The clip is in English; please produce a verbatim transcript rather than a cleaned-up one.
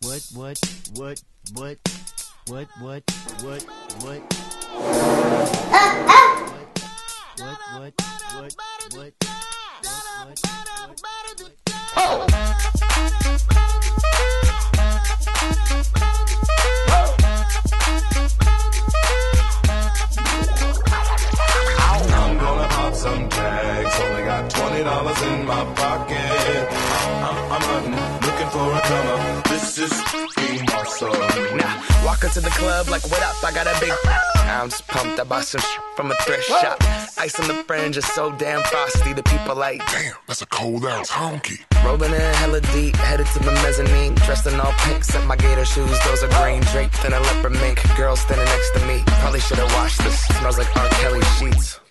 what, what, what, what, what, what, what, what, what, what, what, what, oh! I'm gonna pop some tags. Only got twenty dollars in my pocket. I'm, I'm hunting, looking for a come up. This is f***ing awesome. Now, walk into the club like, what up? I got a big. I'm just pumped. I bought some shit from a thrift shop. Ice on the fringe is so damn frosty. The people like, damn, that's a cold ass honky. Rolling in hella deep, headed to the mezzanine. Dressed in all pink, set my gator shoes. Those are green, draped in a leopard mink. Girl standing next to me. Probably should've washed this. Smells like R. Kelly sheets.